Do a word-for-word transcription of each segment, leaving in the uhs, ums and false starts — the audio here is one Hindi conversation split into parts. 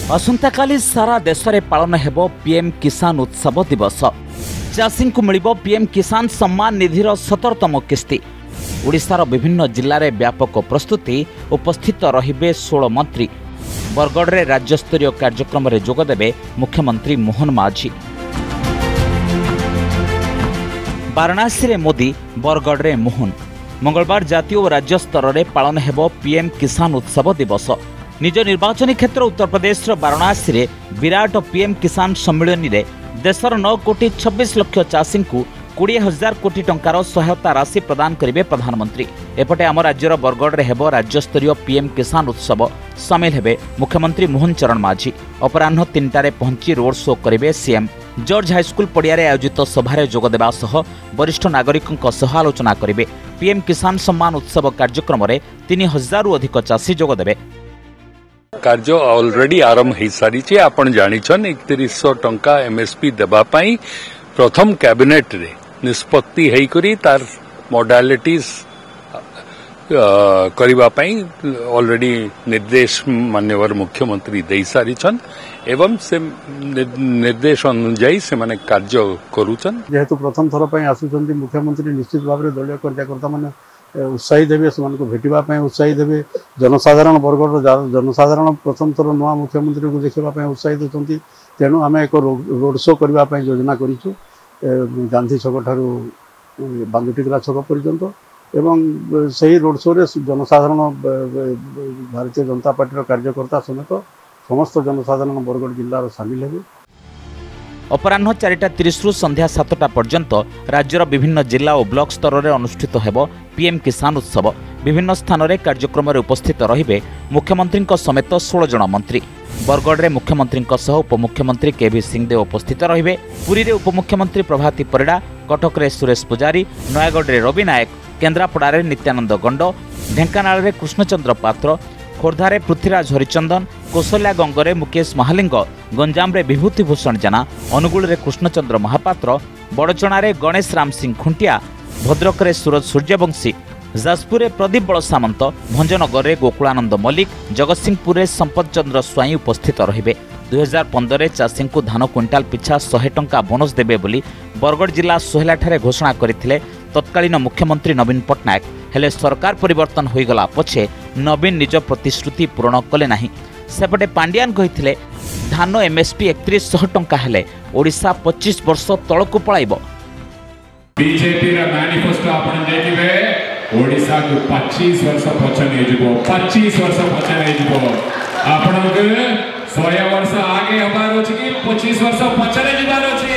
असंता काली सारा देश में पालन हेबो पीएम किसान उत्सव दिवस। चाषी को मिलिबो पीएम किसान सम्मान निधिर सतरतम किस्ती। ओडिशार विभिन्न जिल्ला रे व्यापक प्रस्तुति। उपस्थित रहिबे सोलह मंत्री। बरगढ़ रे राज्यस्तरीय कार्यक्रम रे जोग देबे मुख्यमंत्री मोहन माझी। वाराणसी रे मोदी, बरगढ़ रे मोहन। मंगलवार जातीय और राज्य स्तर में पालन हेबो पीएम किसान उत्सव दिवस। निज निर्वाचन क्षेत्र उत्तर प्रदेश वाराणसी रे विराट पीएम किसान सम्मेलन रे देशर नौ कोटी छब्बीस लक्ष चाषी को कोड़े हजार कोटी टंकार सहायता राशि प्रदान करेंगे प्रधानमंत्री। एपटे आम राज्यर बरगढ़ रे हेबो राज्यस्तरीय पीएम किसान उत्सव। सामिल हेबे मुख्यमंत्री मोहन चरण माझी। अपराह्न तीन टारे पहुंची रोड शो करेंगे सीएम। जॉर्ज हाईस्कूल पड़िया आयोजित सभारे जोग देबा सह वरिष्ठ नागरिकों सह आलोचना करेंगे। पीएम किसान सम्मान उत्सव कार्यक्रम में तीन हजार अधिक चाषी जोग देबे। कार्य ऑलरेडी आरंभ हो सारी आपण जानिछन इकतीस सौ टंका एमएसपी देबा पई प्रथम कैबिनेट रे निष्पत्ति हेई करी तार मॉडलिटीज करबा पई ऑलरेडी निर्देश माननीय मुख्यमंत्री दे सारिछन एवं से निर्देश अनुसार से माने कार्य करूछन। जेहेतु प्रथम थर पई आसुचंती मुख्यमंत्री निश्चित भाव में दलीय कार्यकर्ता माने उत्साही देवे से भेटा उत्साही देवे। जनसाधारण बरगढ़ जनसाधारण प्रथम थर नुआ मुख्यमंत्री को देखा उत्साहित होती। तेणु आम एक रोड शो करने योजना करूँ गांधी छक ठारू बांदुटिकरा छक पर्यंत एवं से रोड शो रे जनसाधारण भारतीय जनता पार्टी कार्यकर्ता समेत समस्त जनसाधारण बरगढ़ जिलार सामिल हेबे। अपराह्न चारिटा तीस रु संध्या सातटा पर्यंत राज्यर विभिन्न जिला और ब्लॉक स्तर में अनुष्ठित हेबो पीएम किसान उत्सव। विभिन्न स्थान में कार्यक्रम में उपस्थित रहिबे मुख्यमंत्री समेत सोलह जन मंत्री। बरगढ़ में मुख्यमंत्री उपमुख्यमंत्री केवी सिंहदेव उपस्थित रहिबे। पुरी रे उपमुख्यमंत्री प्रभाती परिडा, कटक रे सुरेश पुजारी, नयागढ़ रे रवि नायक, केन्द्रापड़ा रे नित्यानंद गंड, ढेंकानाल रे कृष्णचंद्र पात्र, खोर्धारे पृथ्वीराज हरिचंदन, कोसल्या गंगरे मुकेश महालिंग, गंजाम रे विभूति भूषण जेना, अनुगुल रे कृष्णचंद्र महापात्र, बड़चणा रे गणेश राम सिंह खुंटिया, भद्रक रे सूरज सूर्यवंशी, जाजपुर रे प्रदीप बड़ सामंत, भंजनगर रे गोकुलानंद मल्लिक, जगतसिंहपुर रे संपत चंद्र स्वाई उपस्थित रहिबे। दुई हजार पंद्रह चाषी को धान क्विंटाल पिछा सौ टंका बोनस देबे बोली बरगढ़ जिला सोहेला ठारे घोषणा करथिले तत्कालीन मुख्यमंत्री नवीन पट्टनायक। हेले सरकार परिवर्तन होईगला पछे नवीन निज प्रतिश्रुति पूरण कले नाही। सेपटे पांडियान कहिथिले धान एमएसपी एकतीस सौ टंका हेले ओडिशा पच्चीस वर्ष तळकु पळाइबो। बीजेपी रा मैनिफेस्टो आपण देखिबे ओडिशा को पच्चीस वर्ष पछे नै जिवो पच्चीस वर्ष पछे नै जिवो आपण के सौ वर्ष आगे हबार अछि कि पच्चीस वर्ष पछे नै जिबार अछि।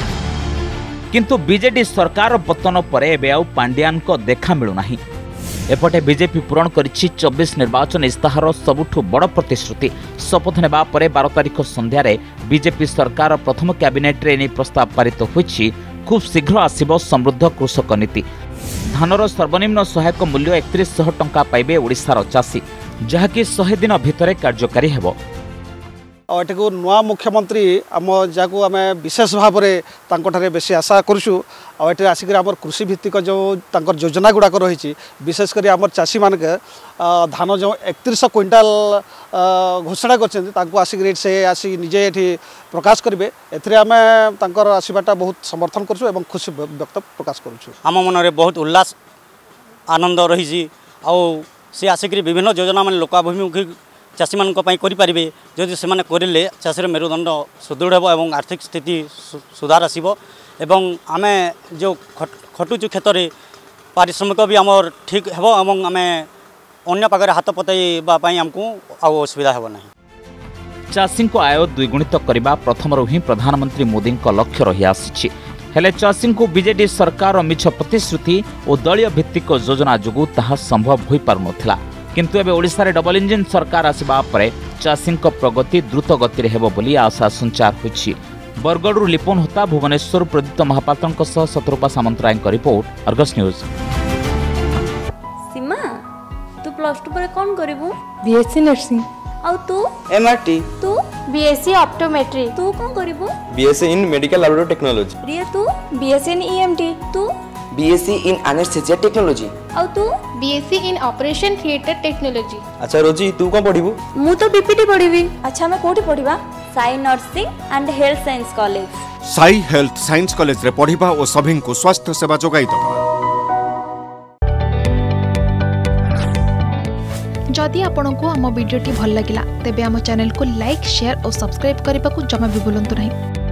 किंतु बीजेडी सरकार पतन पर एबे आउ पांडियान को देखा मिलू नाही। एपटे बीजेपी पूरण करिछि चौबीस निर्वाचन इस्ताहार सबुठु बड़ प्रतिश्रुति। शपथ नेबा परे बारह तारिख संध्यारे बीजेपी सरकार प्रथम कैबिनेट रे नै प्रस्ताव पारित होइछि। खूब शीघ्र आसिबो समृद्ध कृषक नीति। धानर सर्वनिम्न सहायक मूल्य एकतीस सौ टंका पाइबे ओडिशार चाषी, जहाँकि सौ दिन भितरे कार्यकारी हेबो। एटी को नुआ मुख्यमंत्री आम जहाँ आम विशेष भाव में बेसी आशा करुँ। आटे आसिक कृषि भित्तिक जो तंकर योजना गुड़ाक रही विशेषकर आम चाषी मान धान जो एकतीस क्विंटाल घोषणा कर आसिक से आसिक निजे ये प्रकाश करेंगे। एम आसवाटा बहुत समर्थन करूँ खुशी व्यक्त प्रकाश करूँ। आम मन में बहुत उल्लास आनंद रही सी आसिक विभिन्न योजना मान लोकाभिमुखी चाषी मान करें जदि से करें चाषीर मेरुदंड सुदृढ़ और आर्थिक स्थिति सुधार आसो। आम जो खटुचु क्षेत्र में पारिश्रमिक भी आम ठीक है आम अन्य पाखे हाथ पताइवाई आमको असुविधा हे ना। चाषी को आय द्विगुणित करने प्रथम ही प्रधानमंत्री मोदी लक्ष्य रही आसी। हेले चाषी को बीजेडी सरकार मिछ प्रतिश्रुति और दलीय भित्तिक योजना जोगु ताहा संभव हो पार नथिला। किंतु एबे ओडिशा रे डबल इंजिन सरकार आसिबा परे चाषी प्रगति द्रुत गति रे हेबो बोली आशा संचार होछि। बरगढ़ लिपोन होता Bhubaneswar Pradipta Mohapatra Satrupa Samantaray report Argus news. Seema तू प्लस टू पर कौन करिवु? BSc nursing. और तू? एमआरटी। तू? BSc optometry. तू कौन करिवु? BSc in medical laboratory technology. Riya तू? BSc in EMT. तू? BSc in anaesthesia technology. आउ तू BSc in operation theatre technology. अच्छा रोजी तू कौन पढ़िबू? मु तो बीपीटी पढ़िबी। अच्छा मैं कोठी पढ़िबा? Sai nursing and health science college. Sai health science college रे पढ़िबा और सभी को स्वास्थ्य सेवा जोगाई दबा। जदि आपंक आम भिडी भल लगा तेब आम चैनल को लाइक शेयर और सब्सक्राइब करने को जमा भी भूलु नहीं।